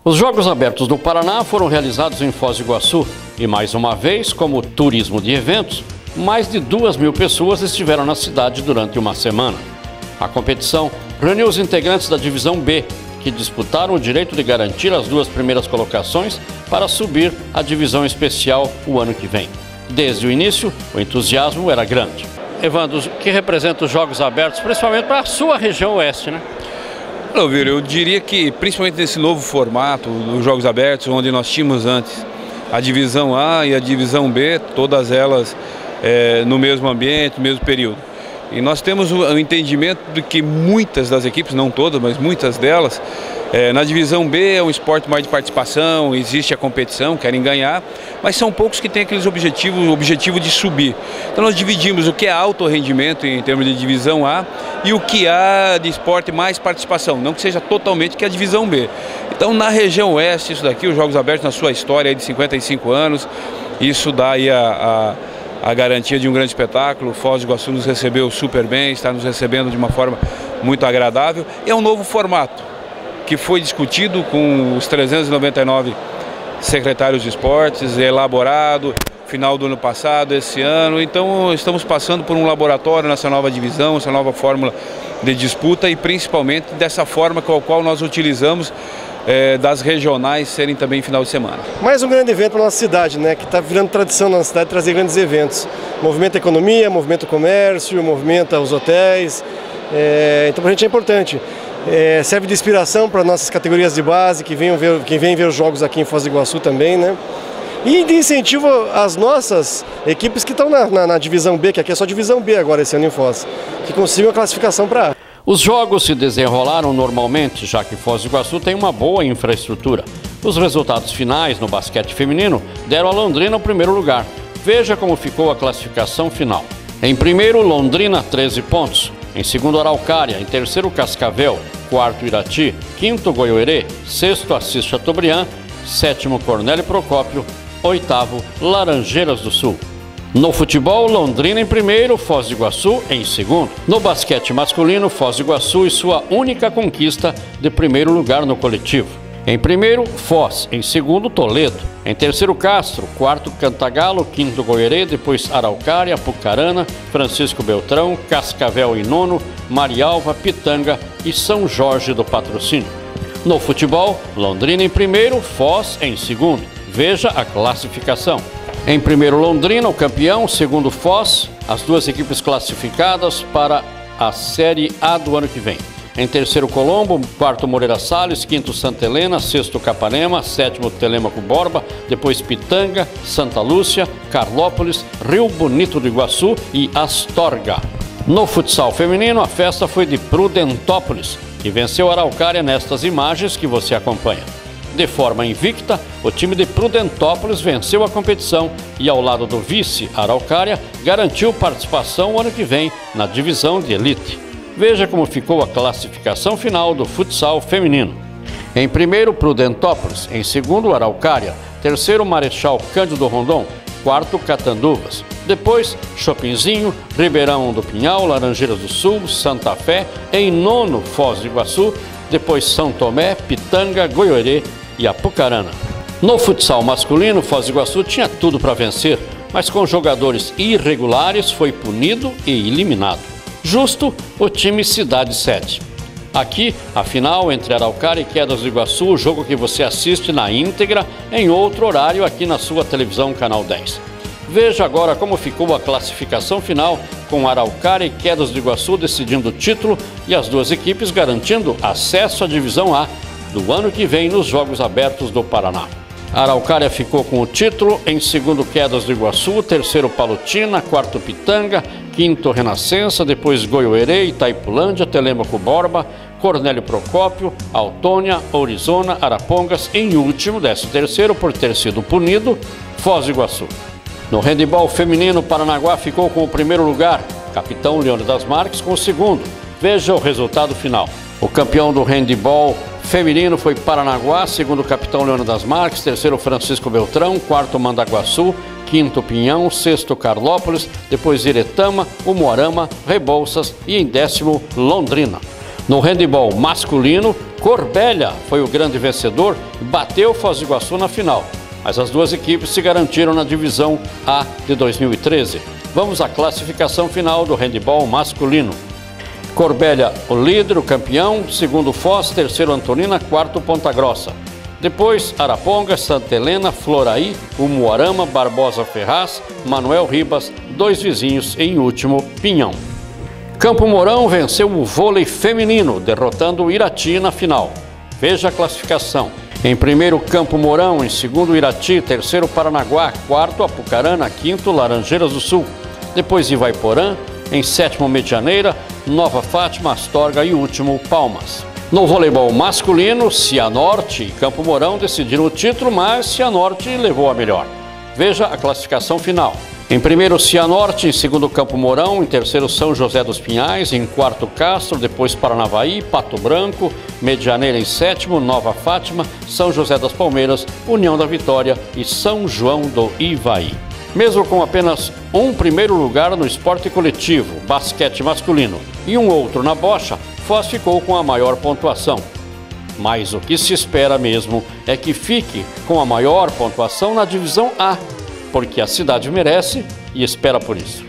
Os Jogos Abertos do Paraná foram realizados em Foz do Iguaçu e, mais uma vez, como turismo de eventos, mais de 2.000 pessoas estiveram na cidade durante uma semana. A competição reuniu os integrantes da Divisão B, que disputaram o direito de garantir as 2 primeiras colocações para subir à Divisão Especial o ano que vem. Desde o início, o entusiasmo era grande. Evandro, o que representa os Jogos Abertos, principalmente para a sua região oeste, né? Eu diria que, principalmente nesse novo formato dos Jogos Abertos, onde nós tínhamos antes a Divisão A e a Divisão B, todas elas no mesmo ambiente, no mesmo período. E nós temos o entendimento de que muitas das equipes, não todas, mas muitas delas, na Divisão B é um esporte mais de participação, existe a competição, querem ganhar, mas são poucos que têm aqueles o objetivo de subir. Então nós dividimos o que é alto rendimento em termos de Divisão A e o que há de esporte mais participação, não que seja totalmente que é a Divisão B. Então na região oeste, isso daqui, os Jogos Abertos na sua história de 55 anos, isso dá aí a garantia de um grande espetáculo. Foz do Iguaçu nos recebeu super bem, está nos recebendo de uma forma muito agradável. É um novo formato que foi discutido com os 399 secretários de esportes, elaborado final do ano passado, esse ano. Então estamos passando por um laboratório nessa nova divisão, essa nova fórmula de disputa e principalmente dessa forma com a qual nós utilizamos das regionais serem também final de semana. Mais um grande evento na nossa cidade, né, que está virando tradição na nossa cidade trazer grandes eventos. Movimenta a economia, movimenta o comércio, movimenta os hotéis, então para a gente é importante. Serve de inspiração para nossas categorias de base, que vêm ver os jogos aqui em Foz do Iguaçu também, né? E de incentivo às nossas equipes que estão na Divisão B, que aqui é só Divisão B agora esse ano em Foz, que consigam a classificação para A. Os jogos se desenrolaram normalmente, já que Foz do Iguaçu tem uma boa infraestrutura. Os resultados finais no basquete feminino deram a Londrina o primeiro lugar. Veja como ficou a classificação final. Em primeiro, Londrina, 13 pontos. Em segundo, Araucária. Em terceiro, Cascavel. Quarto, Irati. Quinto, Goiôerê. Sexto, Assis Chateaubriand. Sétimo, Cornélio Procópio. Oitavo, Laranjeiras do Sul. No futebol, Londrina em primeiro, Foz do Iguaçu em segundo. No basquete masculino, Foz do Iguaçu e sua única conquista de primeiro lugar no coletivo. Em primeiro, Foz. Em segundo, Toledo. Em terceiro, Castro. Quarto, Cantagalo. Quinto, Goiôerê. Depois, Araucária, Apucarana, Francisco Beltrão, Cascavel em nono, Marialva, Pitanga e São Jorge do Patrocínio. No futebol, Londrina em primeiro, Foz em segundo. Veja a classificação. Em primeiro, Londrina, o campeão. Segundo, Foz, as 2 equipes classificadas para a Série A do ano que vem. Em terceiro, Colombo. Quarto, Moreira Salles. Quinto, Santa Helena. Sexto, Capanema. Sétimo, Telêmaco Borba. Depois, Pitanga, Santa Lúcia, Carlópolis, Rio Bonito do Iguaçu e Astorga. No futsal feminino, a festa foi de Prudentópolis, que venceu a Araucária nestas imagens que você acompanha. De forma invicta, o time de Prudentópolis venceu a competição e, ao lado do vice, Araucária, garantiu participação o ano que vem na divisão de elite. Veja como ficou a classificação final do futsal feminino. Em primeiro, Prudentópolis. Em segundo, Araucária. Terceiro, Marechal Cândido Rondon. Quarto, Catanduvas. Depois, Chopinzinho, Ribeirão do Pinhal, Laranjeiras do Sul, Santa Fé. Em nono, Foz do Iguaçu. Depois, São Tomé, Pitanga, Goiôerê e Apucarana. No futsal masculino, Foz do Iguaçu tinha tudo para vencer, mas com jogadores irregulares foi punido e eliminado. Justo o time Cidade 7. Aqui, a final entre Araucária e Quedas do Iguaçu, o jogo que você assiste na íntegra em outro horário aqui na sua televisão Canal 10. Veja agora como ficou a classificação final, com Araucária e Quedas do Iguaçu decidindo o título e as 2 equipes garantindo acesso à Divisão A do ano que vem nos Jogos Abertos do Paraná. A Araucária ficou com o título, em segundo, Quedas do Iguaçu, terceiro, Palotina, quarto, Pitanga, quinto, Renascença, depois Goiôerê, Itaipulândia, Telêmaco Borba, Cornélio Procópio, Autônia, Orizona, Arapongas e, em último, 13º, por ter sido punido, Foz do Iguaçu. No handebol feminino, Paranaguá ficou com o primeiro lugar, capitão Leônidas Marques com o segundo. Veja o resultado final. O campeão do handebol feminino foi Paranaguá, segundo capitão Leônidas Marques, terceiro Francisco Beltrão, quarto Mandaguaçu, quinto Pinhão, sexto Carlópolis, depois Iretama, Umuarama, Rebouças e em décimo Londrina. No handebol masculino, Corbélia foi o grande vencedor e bateu Foz do Iguaçu na final. Mas as duas equipes se garantiram na divisão A de 2013. Vamos à classificação final do handebol masculino. Corbélia, o líder, o campeão, segundo Foz, terceiro Antonina, quarto Ponta Grossa. Depois, Araponga, Santa Helena, Floraí, Umuarama, Barbosa Ferraz, Manuel Ribas, dois vizinhos e, em último, Pinhão. Campo Mourão venceu o vôlei feminino, derrotando o Irati na final. Veja a classificação. Em primeiro, Campo Mourão, em segundo, Irati, terceiro, Paranaguá, quarto, Apucarana, quinto, Laranjeiras do Sul. Depois, Ivaiporã, em sétimo, Medianeira, Nova Fátima, Astorga e último, Palmas. No voleibol masculino, Cianorte e Campo Mourão decidiram o título, mas Cianorte levou a melhor. Veja a classificação final. Em primeiro, Cianorte, em segundo, Campo Mourão, em terceiro, São José dos Pinhais, em quarto, Castro, depois Paranavaí, Pato Branco, Medianeira em sétimo, Nova Fátima, São José das Palmeiras, União da Vitória e São João do Ivaí. Mesmo com apenas um primeiro lugar no esporte coletivo, basquete masculino, e um outro na bocha, Foz ficou com a maior pontuação. Mas o que se espera mesmo é que fique com a maior pontuação na divisão A, porque a cidade merece e espera por isso.